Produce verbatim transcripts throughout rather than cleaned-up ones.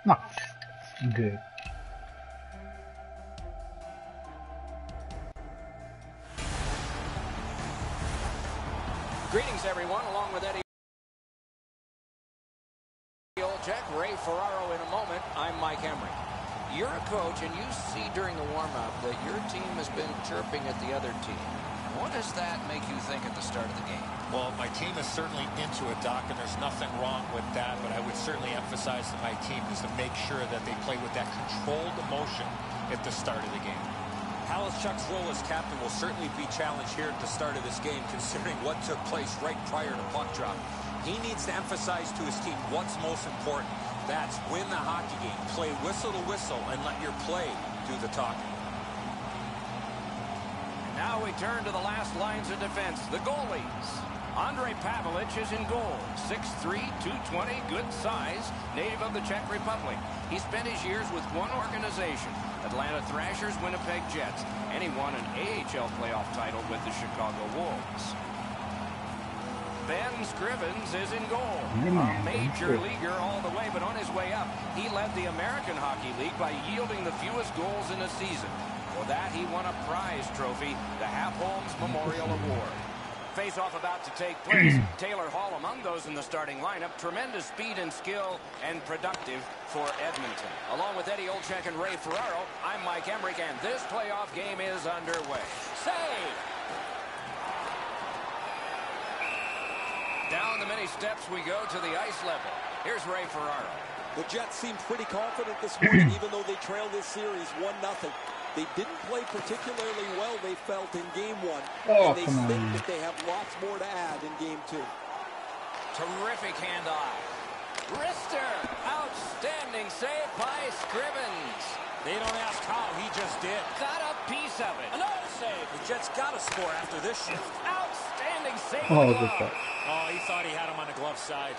No, good. Greetings, everyone, along with Eddie Jack, Ray Ferraro in a moment. I'm Mike Emery. You're a coach, and you see during the warm-up that your team has been chirping at the other team. What does that make you think at the start of the game? Well, my team is certainly into it, Doc, and there's nothing wrong with that, but I would certainly emphasize to my team is to make sure that they play with that controlled emotion at the start of the game. Chuck's role as captain will certainly be challenged here at the start of this game, considering what took place right prior to puck drop. He needs to emphasize to his team what's most important. That's win the hockey game. Play whistle to whistle and let your play do the talking. Now we turn to the last lines of defense, the goalies. Andrei Pavlich is in goal. six three, two twenty, good size, native of the Czech Republic. He spent his years with one organization, Atlanta Thrashers, Winnipeg Jets, and he won an A H L playoff title with the Chicago Wolves. Ben Scrivens is in goal. A major leaguer all the way, but on his way up, he led the American Hockey League by yielding the fewest goals in a season. For that, he won a prize trophy, the Hap Holmes Memorial Award. Face-off about to take place. Taylor Hall among those in the starting lineup. Tremendous speed and skill, and productive for Edmonton. Along with Eddie Olczyk and Ray Ferraro, I'm Mike Emmerich, and this playoff game is underway. Save! Down the many steps we go to the ice level. Here's Ray Ferraro. The Jets seem pretty confident this morning, even though they trail this series one nothing. They didn't play particularly well, they felt, in game one. Oh, and they come think on. that they have lots more to add in game two. Terrific handoff. Wrister. Outstanding save by Scrivens. They don't ask how, he just did. Got a piece of it. Another save. The Jets got to score after this shift. Outstanding save. Oh, with good glove. shot. Oh, he thought he had him on the glove side.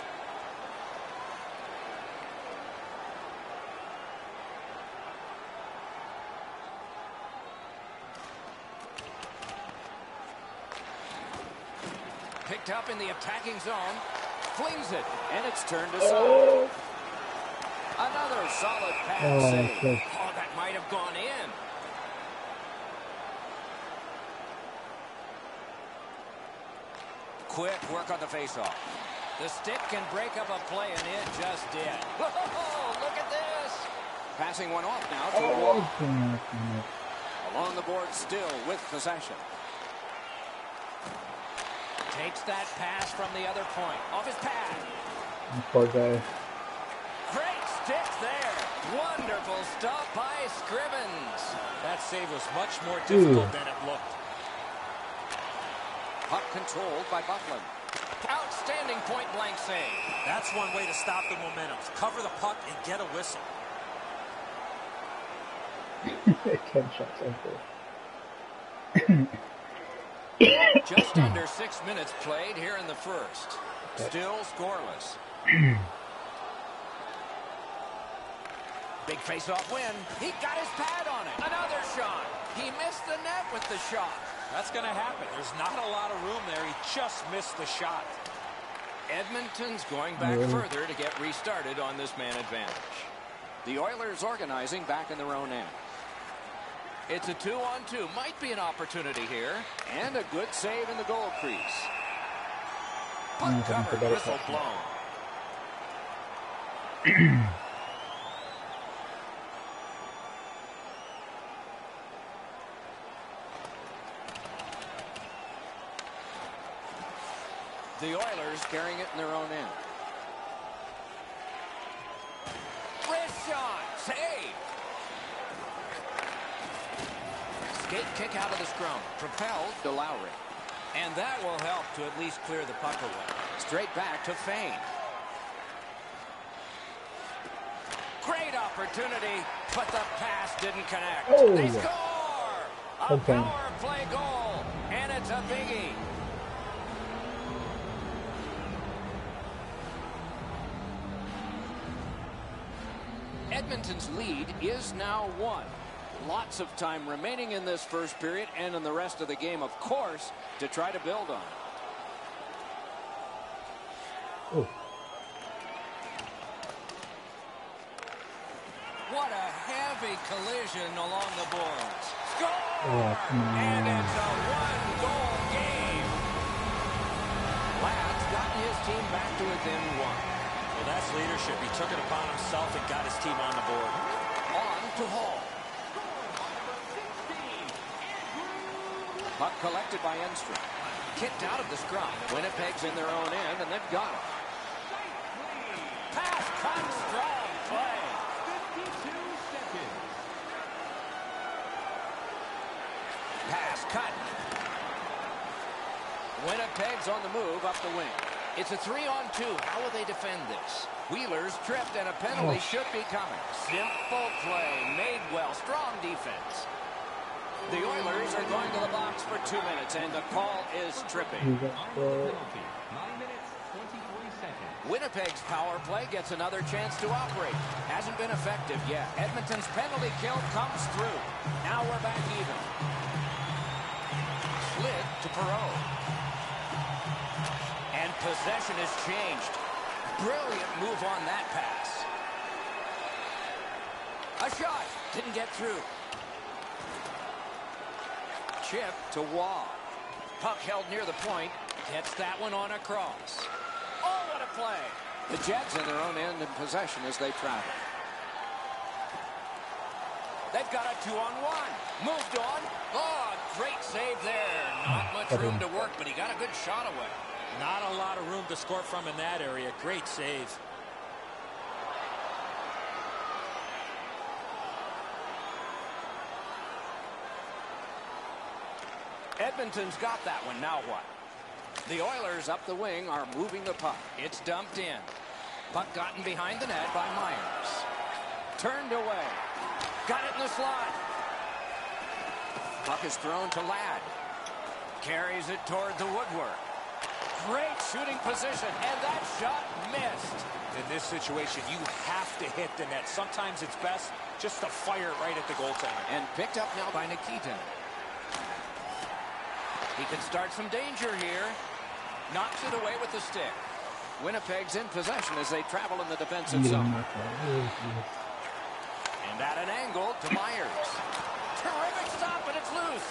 Picked up in the attacking zone. Flings it, and it's turned Oh. aside. Another solid pass Oh, save. okay. Oh, that might have gone in. Quick work on the faceoff. The stick can break up a play, and it just did. Whoa, look at this. Passing one off now to Oh, Wall. goodness. Along the board still with possession. Takes that pass from the other point. Off his pad. Poor guy. Great stick there. Wonderful stop by Scrivens. That save was much more difficult Ooh. than it looked. Puck controlled by Buckland. Outstanding point-blank save. That's one way to stop the momentum. Cover the puck and get a whistle. Ten shots over. Just under six minutes played here in the first. Still scoreless. Big face-off win. He got his pad on it. Another shot. He missed the net with the shot. That's going to happen. There's not a lot of room there. He just missed the shot. Edmonton's going back Really? further to get restarted on this man advantage. The Oilers organizing back in their own end. It's a two-on-two. Might be an opportunity here. And a good save in the goal crease. Puck covered, whistle blown. The Oilers carrying it in their own end. Wrist shot. Save. Skate kick out of the scrum. Propelled to Lowry. And that will help to at least clear the puck away. Straight back to Fane. Great opportunity, but the pass didn't connect. Oh, They yeah. score! A Okay. power play goal, and it's a biggie. Edmonton's lead is now one. Lots of time remaining in this first period and in the rest of the game, of course, to try to build on it. Oh. What a heavy collision along the boards. Score! Oh, And it's a one-goal game. Ladd's gotten his team back to within one. Well, that's leadership. He took it upon himself and got his team on the board. On to Hall. Puck collected by Enstrom. Kicked out of the scrum. Winnipeg's in their own end, and they've got it. Pass cut, strong play. Pass cut. Winnipeg's on the move up the wing. It's a three-on-two. How will they defend this? Wheeler's tripped, and a penalty Oh. should be coming. Simple play. Made well. Strong defense. The Oilers are going to the box for two minutes, and the call is tripping. Winnipeg's power play gets another chance to operate. Hasn't been effective yet. Edmonton's penalty kill comes through. Now we're back even. Slid to Perreault. And possession has changed. Brilliant move on that pass. A shot. Didn't get through. Chip to Waugh. Puck held near the point. Gets that one on across. Oh, what a play. The Jets in their own end in possession as they travel. They've got a two-on-one. Moved on. Oh, great save there. Not much room to work, but he got a good shot away. Not a lot of room to score from in that area. Great save. Edmonton's got that one. Now what? The Oilers up the wing are moving the puck. It's dumped in. Puck gotten behind the net by Myers. Turned away. Got it in the slot. Puck is thrown to Ladd. Carries it toward the woodwork. Great shooting position, and that shot missed. In this situation, you have to hit the net. Sometimes it's best just to fire it right at the goaltender. And picked up now by Nikitin. He could start some danger here. Knocks it away with the stick. Winnipeg's in possession as they travel in the defensive zone. And at an angle to Myers. Terrific stop, but it's loose.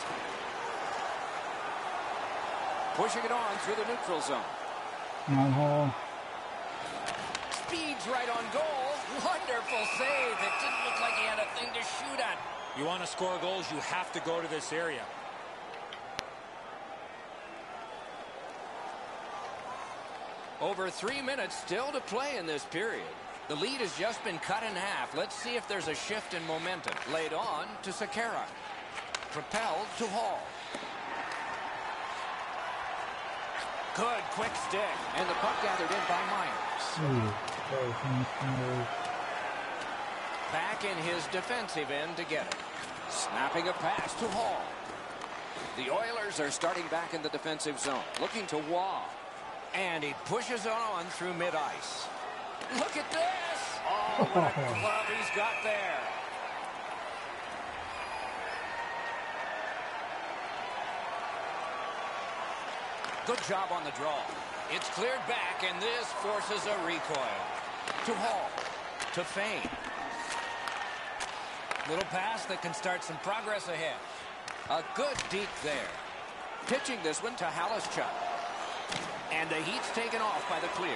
Pushing it on through the neutral zone. Hall. Speeds right on goal. Wonderful save. It didn't look like he had a thing to shoot at. You want to score goals, you have to go to this area. Over three minutes still to play in this period. The lead has just been cut in half. Let's see if there's a shift in momentum. Laid on to Sekera. Propelled to Hall. Good quick stick. And the puck gathered in by Myers. Back in his defensive end to get it. Snapping a pass to Hall. The Oilers are starting back in the defensive zone. Looking to Waugh. And he pushes on through mid-ice. Look at this! Oh, what a glove he's got there. Good job on the draw. It's cleared back, and this forces a recoil. To Hall. To Fane. Little pass that can start some progress ahead. A good deke there. Pitching this one to Halischuk. And the heat's taken off by the clear.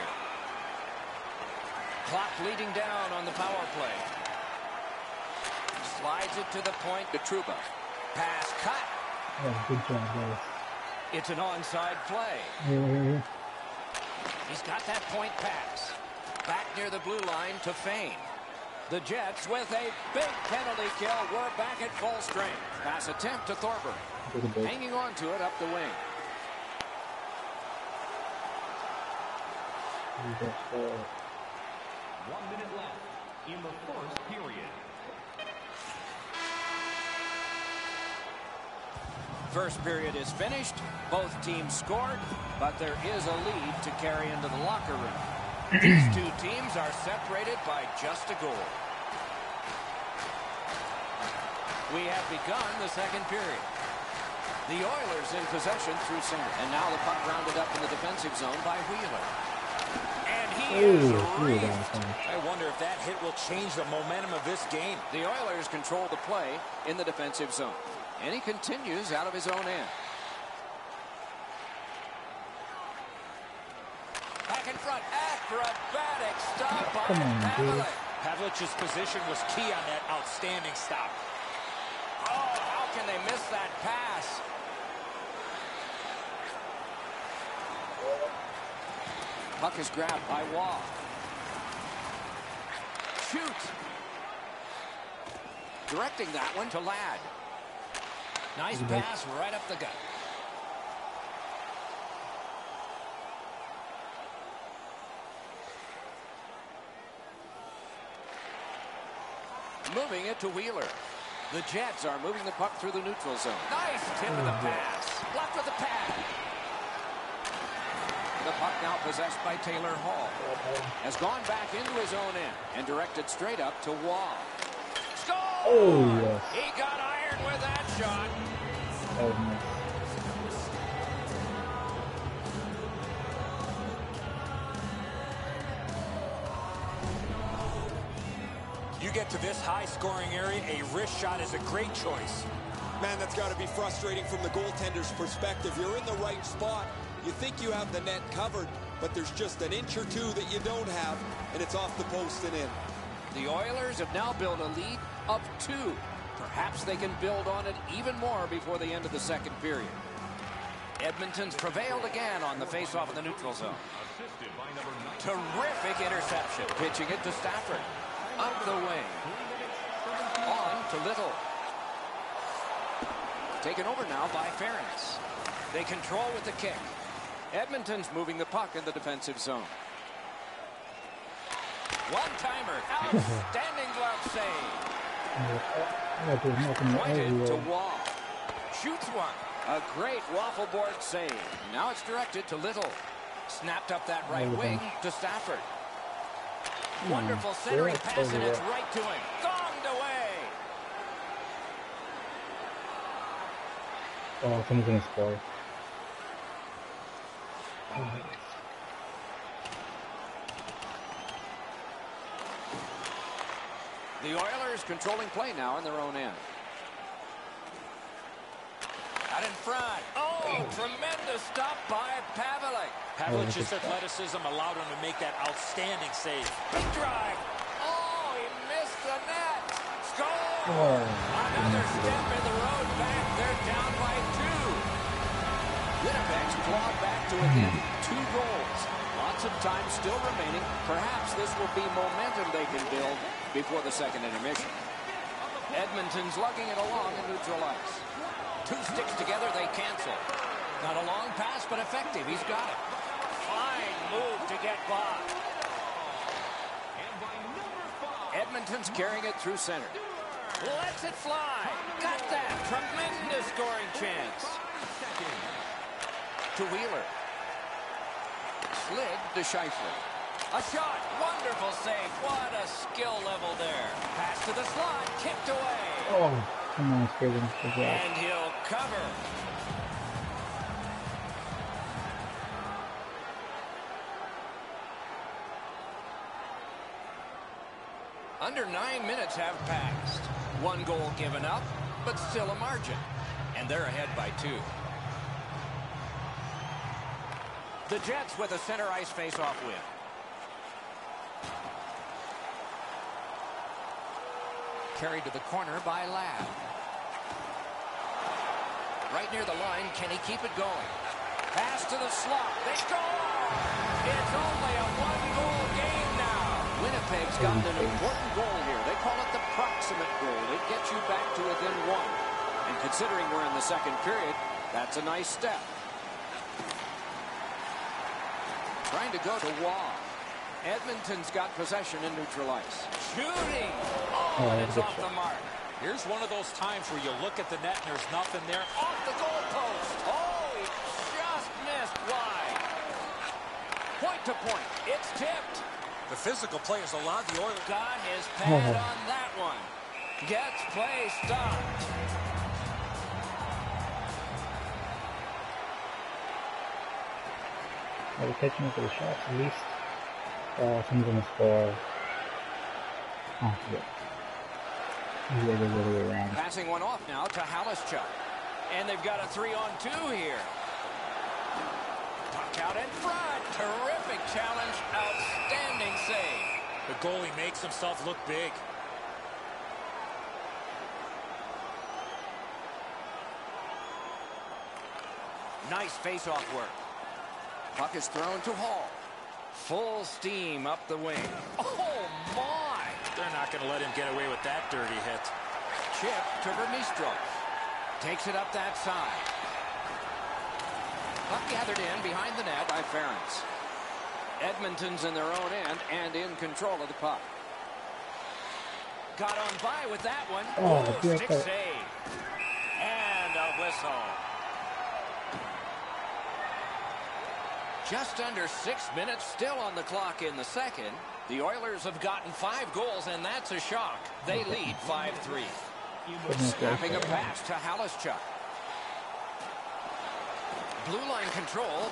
Clock bleeding down on the power play. Slides it to the point to Trouba. Pass cut. Oh, good job, guys. It's an onside play. Here, here, here. He's got that point pass. Back near the blue line to Fane. The Jets with a big penalty kill. We're back at full strength. Pass attempt to Thorburn. Hanging on to it up the wing. One minute left in the first period. First period is finished. Both teams scored, but there is a lead to carry into the locker room. These two teams are separated by just a goal. We have begun the second period. The Oilers in possession through center. And now the puck rounded up in the defensive zone by Wheeler. And he is Ooh, wreathed. ooh, I wonder if that hit will change the momentum of this game. The Oilers control the play in the defensive zone. And he continues out of his own end. Back in front. Acrobatic stop by Come on, dude. Pavelec. Pavlich's position was key on that outstanding stop. Oh, how can they miss that pass? Puck is grabbed by Waugh. Shoot. Directing that one to Ladd. Nice pass right up the gut. Moving it to Wheeler. The Jets are moving the puck through the neutral zone. Nice tip of the pass. Blocked with the pad. The puck now possessed by Taylor Hall. Has gone back into his own end and directed straight up to Waugh. Score! Oh, yes. He got iron with that shot. That was nice. You get to this high-scoring area, a wrist shot is a great choice. Man, that's got to be frustrating from the goaltender's perspective. You're in the right spot. You think you have the net covered, but there's just an inch or two that you don't have, and it's off the post and in. The Oilers have now built a lead of two. Perhaps they can build on it even more before the end of the second period. Edmonton's prevailed again on the faceoff in the neutral zone. Terrific interception. Pitching it to Stafford. Up the wing. On to Little. Taken over now by Ferentz. They control with the kick. Edmonton's moving the puck in the defensive zone. One-timer. Outstanding glove save. Pointed to Waugh. Shoots one. A great waffle board save. Now it's directed to Little. Snapped up that right wing to Stafford. Wonderful centering pass, and it's right to him. Gonged away. Oh, someone's gonna score. The Oilers controlling play now in their own end. Out in front. Oh, tremendous stop by Pavelec. Pavlich's athleticism allowed him to make that outstanding save. Big drive. Oh, he missed the net. Score! Oh, Another step in the road back. They're down by two. Winnipeg's clawed back to within two goals. Lots of time still remaining. Perhaps this will be momentum they can build before the second intermission. Edmonton's lugging it along in neutral ice. Two sticks together, they cancel. Not a long pass, but effective. He's got it. Fine move to get by. Edmonton's carrying it through center. Lets it fly. Got that. Tremendous scoring chance. To Wheeler. Slid to Scheifele. A shot. Wonderful save. What a skill level there. Pass to the slot. Kicked away. oh, come on, Steven. Good job. And he'll cover. Under nine minutes have passed. One goal given up, but still a margin. And they're ahead by two. The Jets with a center ice face-off win. Carried to the corner by Ladd. Right near the line, can he keep it going? Pass to the slot. They score! It's only a one-goal game now. Winnipeg's gotten an important goal here. They call it the proximate goal. It gets you back to within one. And considering we're in the second period, that's a nice step. Trying to go to Waugh. Edmonton's got possession in neutral ice. Shooting! Oh, and it's off the mark. Here's one of those times where you look at the net and there's nothing there. Off the goalpost. Oh, he just missed wide. Point to point. It's tipped. The physical play has allowed the Oilers. Got his pad on that one. Gets play stopped. Are we catching up with the shots at least? Oh, someone's gonna score. Oh, yeah. Yeah, the other way around. Passing one off now to Halischuk. And they've got a three on two here. Puck out in front. Terrific challenge. Outstanding save. The goalie makes himself look big. Nice face-off work. Puck is thrown to Hall. Full steam up the wing. Oh, my! They're not going to let him get away with that dirty hit. Chip to Vermistro. Takes it up that side. Puck gathered in behind the net by Ferentz. Edmonton's in their own end and in control of the puck. Got on by with that one. Oh, oh good stick play. save. And a whistle. Just under six minutes still on the clock in the second. The Oilers have gotten five goals, and that's a shock. They lead five three. Snapping a pass to Halischuk. Blue line control.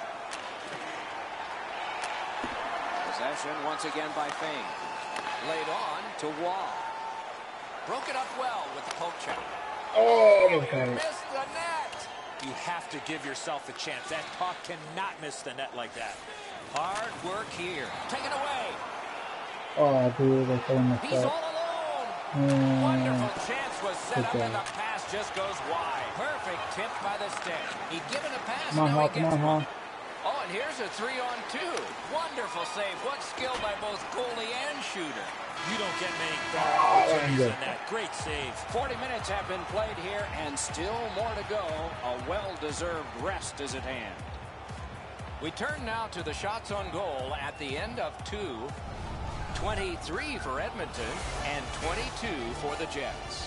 Possession once again by Fane. Laid on to Wall. Broke it up well with the poke check. Oh, He okay. missed the net. You have to give yourself a chance. That puck cannot miss the net like that. Hard work here. Taken away. Oh, dude, they're throwing this He's all up. alone. Mm. Wonderful chance was set Good up, job. and the pass just goes wide. Perfect tip by the stick. He'd given a pass. Come on, now Hall, he come gets on, one. Hall. Oh, and here's a three on two. Wonderful save. What skill by both goalie and shooter. You don't get many better Oh, opportunities good. than that. Great save. forty minutes have been played here, and still more to go. A well-deserved rest is at hand. We turn now to the shots on goal at the end of two. twenty-three for Edmonton and twenty-two for the Jets.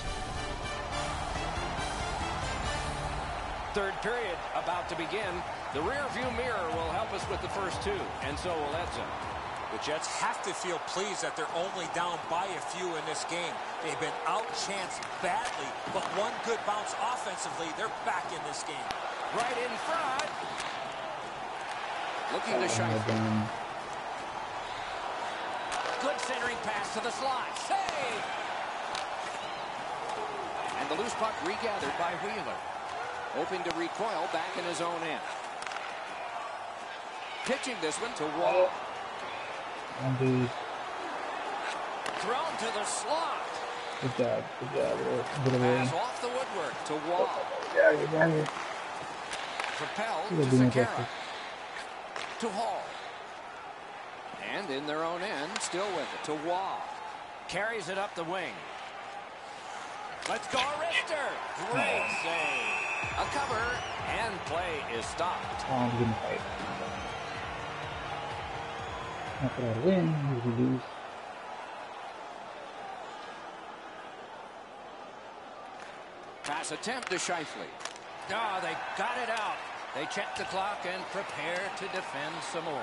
Third period about to begin. The rear-view mirror will help us with the first two, and so will Edson. The Jets have to feel pleased that they're only down by a few in this game. They've been outchanced badly, but one good bounce offensively, they're back in this game. Right in front. Looking to shine. Again. Good centering pass to the slot. Save! And the loose puck regathered by Wheeler. Hoping to recoil back in his own end. Pitching this one to Wall. And dude, Thrown to the slot. good job, good job. Good away. Pass off the woodwork to Wall. Yeah, you got it. Propelled Good to doing Sakara. aggressive. To Hall. And in their own end, still with it, to Wall. Carries it up the wing. Let's go, Richter. Great save. A cover, and play is stopped. Oh, I'm gonna fight. Not that I win, usually lose. Pass attempt to Scheifele. Oh, they got it out. They check the clock and prepare to defend some more.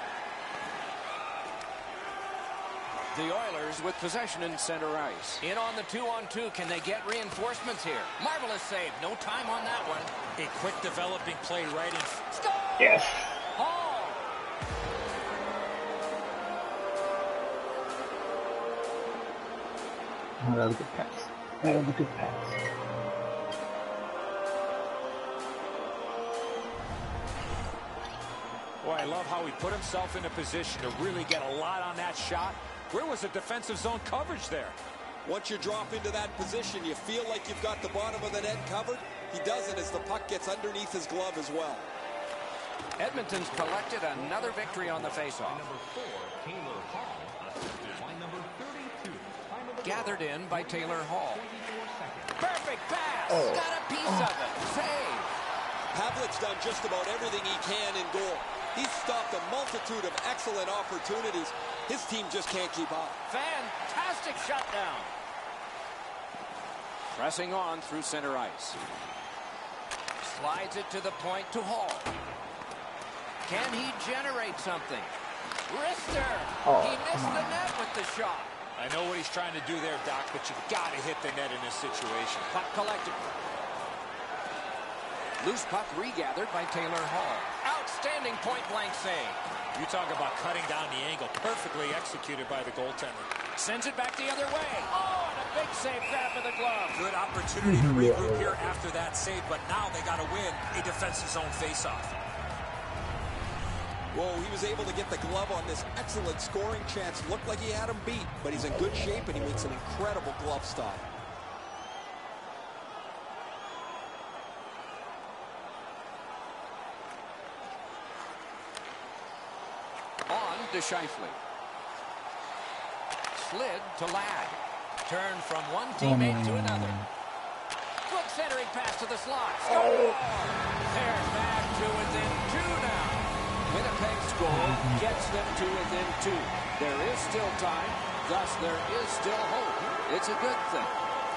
The Oilers with possession in center ice. In on the two-on-two. Can they get reinforcements here? Marvelous save. No time on that one. A quick developing play right in. Score! Yes. Hall. Oh, that was a good pass. That was a good pass. Boy, I love how he put himself in a position to really get a lot on that shot. Where was the defensive zone coverage there? Once you drop into that position, you feel like you've got the bottom of the net covered. He doesn't as the puck gets underneath his glove as well. Edmonton's collected another victory on the faceoff. Number four, Taylor Hall, assisted by number thirty-two. Time of the Gathered in by Taylor Hall. twenty-four seconds. Perfect pass. Oh. Got a piece of it. Save. Havlic's done just about everything he can in goal. He's stopped a multitude of excellent opportunities. His team just can't keep up. Fantastic shutdown. Pressing on through center ice. Slides it to the point to Hall. Can he generate something? Rister. Oh, he missed come the on. net with the shot. I know what he's trying to do there, Doc, but you got to hit the net in this situation. Puck collected. Loose puck regathered by Taylor Hall. Outstanding point-blank save. You talk about cutting down the angle. Perfectly executed by the goaltender. Sends it back the other way. Oh, and a big save grab of the glove. Good opportunity to regroup here after that save, but now they got to win a defensive zone faceoff. Whoa, he was able to get the glove on this excellent scoring chance. Looked like he had him beat, but he's in good shape and he makes an incredible glove stop. On to Scheifele. Slid to Ladd. Turn from one teammate to another. Quick centering pass to the slot. Score! They're back to within two now. Winnipeg's goal gets them to within two. There is still time, thus there is still hope. It's a good thing.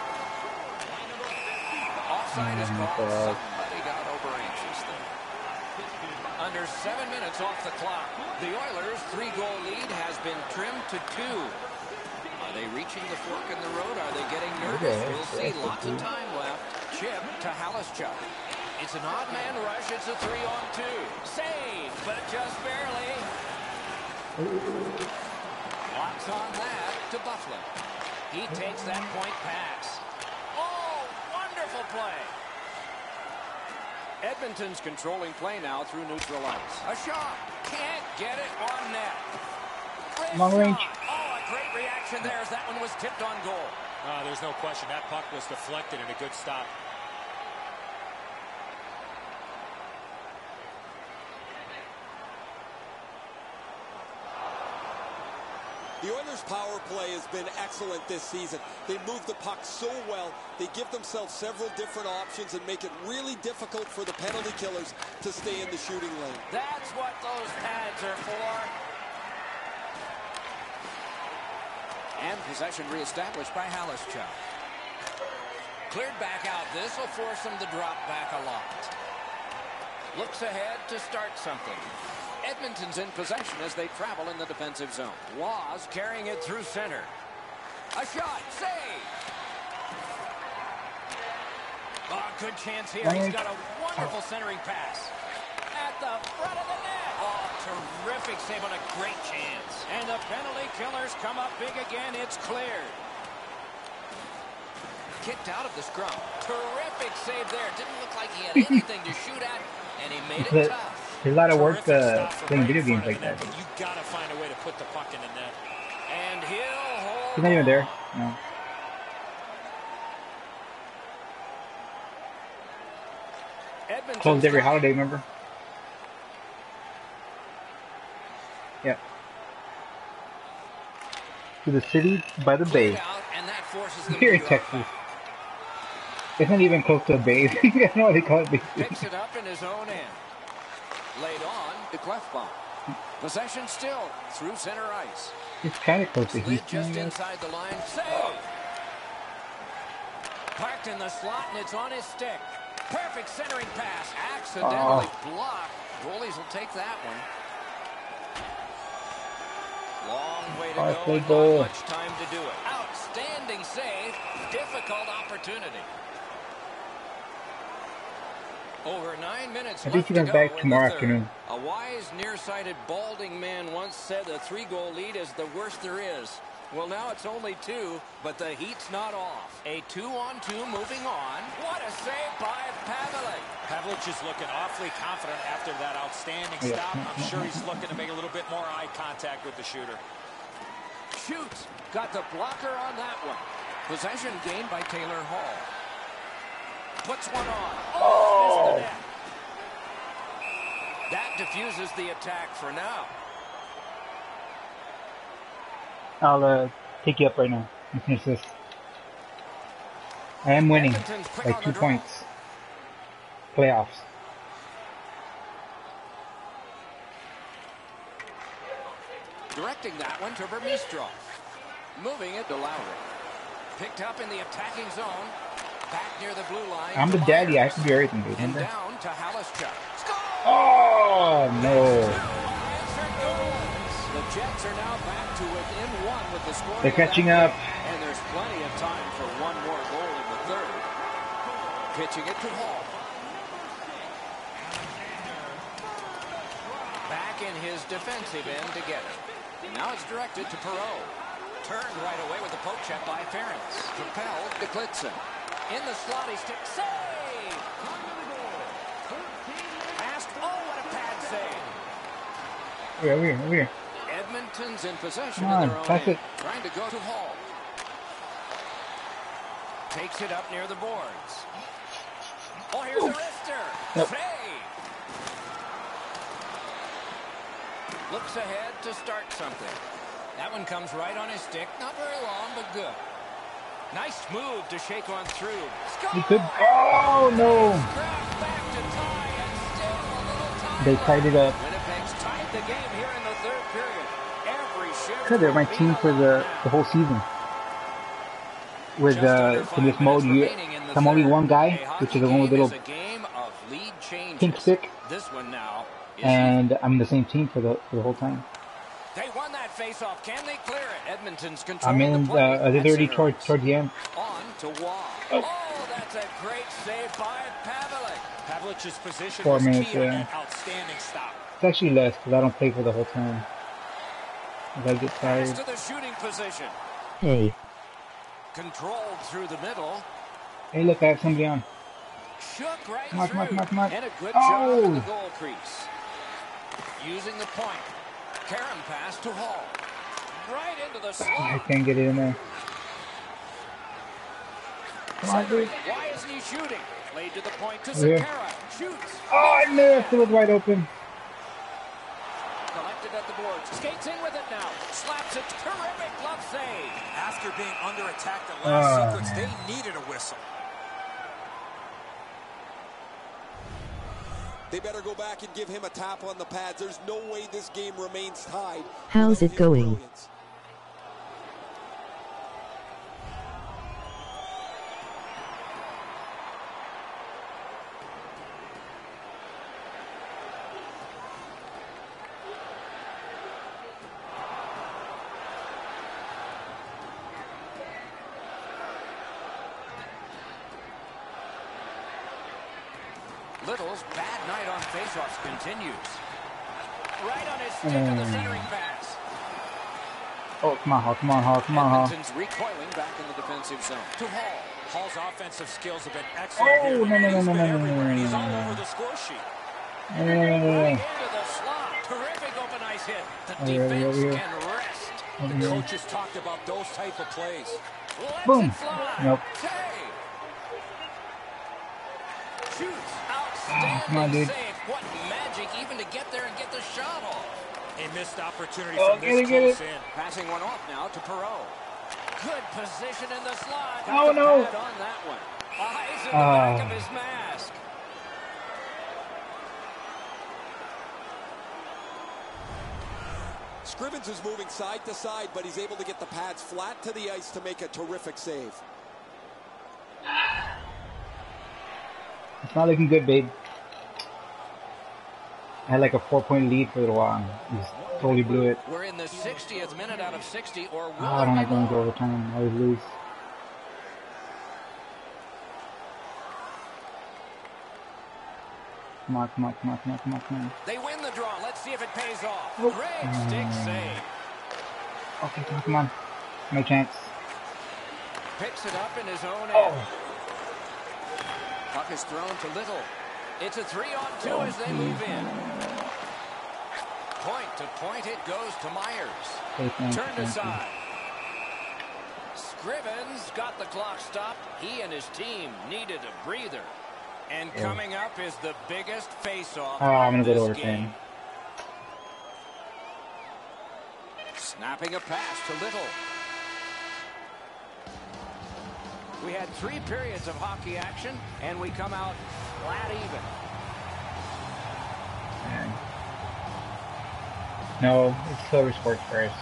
Offside is called. Somebody got over anxious there. Under seven minutes off the clock. The Oilers' three-goal lead has been trimmed to two. Are they reaching the fork in the road? Are they getting nervous? We'll see. Lots of time left. Chip to Halischuk. It's an odd man rush. It's a three-on-two. Save, but just barely. Locks on that to Buffalo. He takes that point pass. Oh, wonderful play. Edmonton's controlling play now through neutral ice. A shot. Can't get it on net. Long range. Oh, a great reaction there as that one was tipped on goal. Uh, there's no question. That puck was deflected and a good stop. The Oilers' power play has been excellent this season. They move the puck so well. They give themselves several different options and make it really difficult for the penalty killers to stay in the shooting lane. That's what those pads are for. And possession reestablished by Halischuk. Cleared back out. This will force them to drop back a lot. Looks ahead to start something. Edmonton's in possession as they travel in the defensive zone. Laws carrying it through center. A shot. Save. Oh, good chance here. He's got a wonderful centering pass. At the front of the net. Oh, terrific save on a great chance. And the penalty killers come up big again. It's cleared. Kicked out of the scrum. Terrific save there. Didn't look like he had anything to shoot at, and he made it tough. There's a lot of work uh, playing video games like that. You got to find a way to put the puck in the net. And he'll hold. He's not even there. No. Closed every holiday, remember? Yeah. To the city by the bay. Here in Texas. It's not even close to a bay. I don't know what they call it. Picks it up in his own end. Laid on to Clefbaum. Possession still through center ice. It's kind of close to Slid Houston. just inside the line. Save. Parked in the slot, and it's on his stick. Perfect centering pass. Accidentally oh. blocked. Goalies will take that one. Long way to oh, go. And goal. not much time to do it. Outstanding save. Difficult opportunity. Over nine minutes I think he left comes to go back tomorrow afternoon. A wise, nearsighted, balding man once said a three-goal lead is the worst there is. Well, now it's only two, but the heat's not off. A two-on-two moving on. What a save by Pavelich. Pavelich is looking awfully confident after that outstanding Yeah. stop. I'm sure he's looking to make a little bit more eye contact with the shooter. Shoots. Got the blocker on that one. Possession gained by Taylor Hall. Puts one on. Oh, missed the net. That diffuses the attack for now. I'll uh, take you up right now and finish this. I am winning by two points. Playoffs. Directing that one to Vermeestrov. Moving it to Lowry. Picked up in the attacking zone. Back near the blue line. I'm the daddy. I can do everything, dude. And down to Halischuk. Oh, no. The Jets are now back to within one with the score. They're catching up. And there's plenty of time for one more goal in the third. Pitching it to Hall. Back in his defensive end to get it. Now it's directed to Perot. Turned right away with the poke check by Ferentz. Propelled to Klitzen. In the slot, he sticks. Save! Past. Oh, what a pad save. Over here, over here, over here. Edmonton's in possession Come on, of their own pass end. it. Trying to go to Hall. Takes it up near the boards. Oh, here's the wrister. Yep. Save. Looks ahead to start something. That one comes right on his stick. Not very long, but good. Nice move to shake on through. Score! He could. Oh no! Scrap back to tie and still a little time. They tied it up. Winnipeg's tied the game here in the third period. Every shift. Good, they're my will team be for the, alive. the whole season. With Just under uh, five in this mode, you minutes remaining in the I'm only third. one guy, A which hockey is the one with game little is a game of lead changes. pink stick, This one now is and I'm the same team for the for the whole time. They won that face-off. Can they clear it? Edmonton's control. I'm in the play. uh, the That's thirty center towards ice. towards the end. On to Waugh. Oh. Oh, that's a great save by Pavelich. Pavlich's position Four was minutes, key on yeah. that outstanding stop. It's actually less because I don't play for the whole time. If I get Pass tired. to the shooting position. Hey, Controlled through the middle. hey, look, I have somebody on. Shook right Come on, through. come on, come on, come on. And a good Oh. job in the goal crease. Using the point. Karen pass to Hall. Right into the I slot. can't get it in there. Come on, Centering. dude. Why isn't he shooting? Played to the point to Yeah. Sakara. Shoots. Oh, I missed. It was wide open. Collected at the boards. Skates in with it now. Slaps it. Terrific glove save. After being under attack the last Oh, sequence, man. they needed a whistle. They better go back and give him a tap on the pads. There's no way this game remains tied. How's without it his going? brilliance. Little's bad night on faceoffs continues. Right on his stick of the Mm. centering pass. Oh, come on, Hall. Come on, Hall. Come on, Hall. Edmonton's recoiling back in the defensive zone. To Hall. Hall's offensive skills have been excellent Oh, here. no, no, no, He's no, been no, no, everywhere, and he's no, all no, over no. the score sheet. No, no, no, no, no, Right no. into the slot. Terrific open ice hit. The Over here, defense over here. can rest. Over The here. coaches talked about those type of plays. Lets Boom. it fly. Nope. Save. Shoots. Ah, come on, Outstanding dude. save. What magic even to get there and get the shot off. A missed opportunity Oh, from get this it, get close it. in. Passing one off now to Perot. Good position in the slot. Oh, The no. pad on that one. Eyes in the Ah. back of his mask. Scrivens is moving side to side, but he's able to get the pads flat to the ice to make a terrific save. It's not looking good, babe. I had like a four-point lead for a little while. And just totally blew it. We're in the sixtieth minute out of sixty, or will Oh, I don't it like be going to more? overtime. I always lose. Come on, come on, come on, come on, come on, come on. They win the draw. Let's see if it pays off. Nope. Great stick Mm. save. Okay, come on, come on. No chance. Picks it up in his own end. Oh. Puck is thrown to Little. It's a three on two as they move in. Point to point it goes to Myers. Okay, thank you, Turned thank you. aside. Scrivens got the clock stopped. He and his team needed a breather. And Yeah. coming up is the biggest face-off Oh, I'm of gonna go to this overtime. game. Snapping a pass to Little. We had three periods of hockey action, and we come out flat even. Man. No, it's Silver Sports first.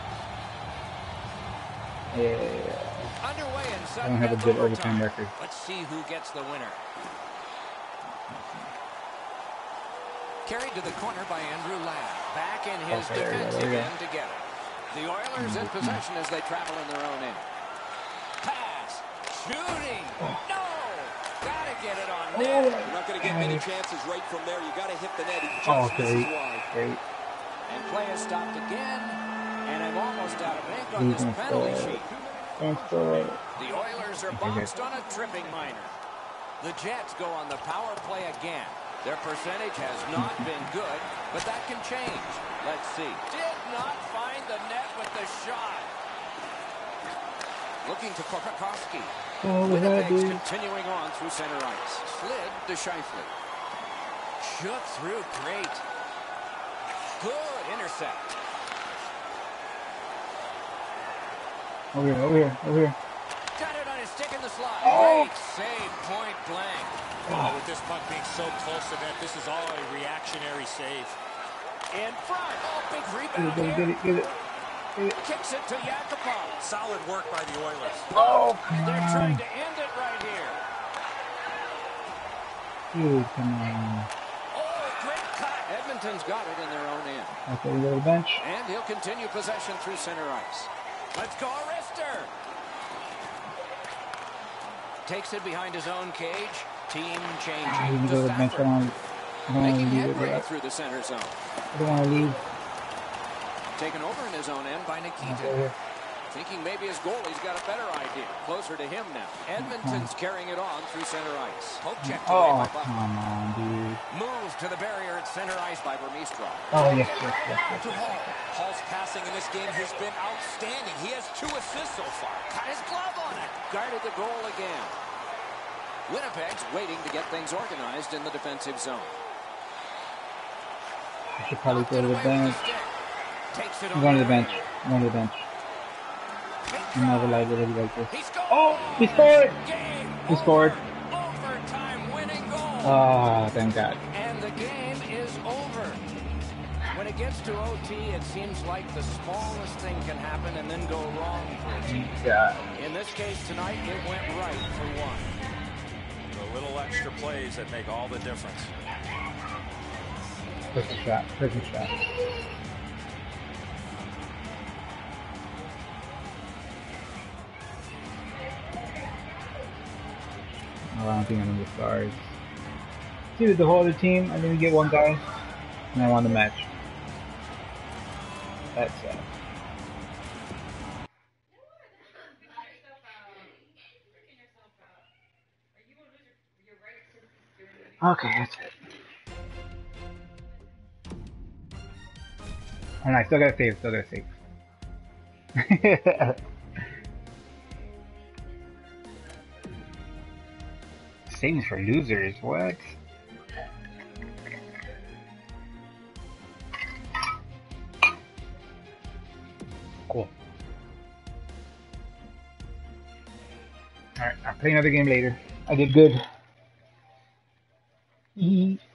Yeah. Underway in I sudden don't have a death good overtime. overtime record. Let's see who gets the winner. Carried to the corner by Andrew Ladd. Back in his Okay, there we go, defensive there we go. end to get it. The Oilers in possession as they travel in their own end. Pass. Shooting. No. Gotta get it on net. You're not going to get many chances right from there. You got to hit the net. He just Oh, misses great. wide. Great. play is stopped again, and I'm almost out of ink on this penalty sheet. The Oilers are boxed on a tripping minor. The Jets go on the power play again. Their percentage has not been good, but that can change. Let's see. Did not find the net with the shot. Looking to Korpakowski. Oh, Winnipeg's continuing on through center ice. Slid to Scheifele. Shook through great. Good intercept. Over here, over here, over here. Got it on his stick in the slot. Oh. Great save, point blank. Oh, with this puck being so close to that, this is all a reactionary save. In front. Oh, big rebound Get it, here. get it, get it. Get it. Kicks it to Yakupov. Solid work by the Oilers. Oh, come They're on. trying to end it right here. Dude, come on. Oh, great cut. Edmonton's got it in their own end. Okay, we go to the bench. And he'll continue possession through center ice. Let's go, Arister. Takes it behind his own cage. Team Ah, you changing can to go to the bench. I Stafford. don't want I don't want Making to leave it headway yet. through the center zone. I don't want to leave. Taken over in his own end by Okay, Nikita. here. Thinking maybe his goalie's got a better idea. Closer to him now. Edmonton's carrying it on through center ice. Poke checked away Oh, by Buffalo. come on, dude. Move to the barrier at center ice by Vermeestrov. Oh, yes, yes, yes, yes. To Hall. Hall's passing in this game has been outstanding. He has two assists so far. Got his glove on it. Guarded the goal again. Winnipeg's waiting to get things organized in the defensive zone. I should probably Knocked go it to the away with bench. the stick. Takes it I'm on going to the the bench. right. I'm going to the bench. Big I'm never try. liability like this. He scored. Oh, he scored! Game He scored. over. Overtime winning goal. Oh, thank God. And the game is over. When it gets to O T, it seems like the smallest thing can happen and then go wrong for a team. God. In this case tonight, it went right for one. The little extra plays that make all the difference. Perfect shot. Perfect shot. Oh, I don't think I'm in the stars. Dude, the whole other team, I didn't get one guy, and I won the match. That's sad. Okay, that's it. And I still gotta save, still gotta save. Savings for losers, what? Cool. Alright, I'll play another game later. I did good. E